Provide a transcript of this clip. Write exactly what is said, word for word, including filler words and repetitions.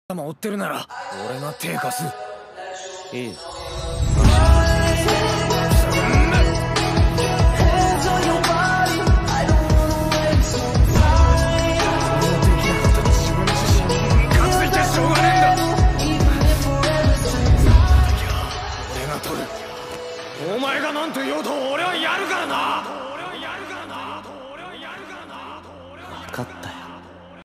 頭追ってるなら俺が手貸す。いい。お前が何と言おうと俺はやるからな。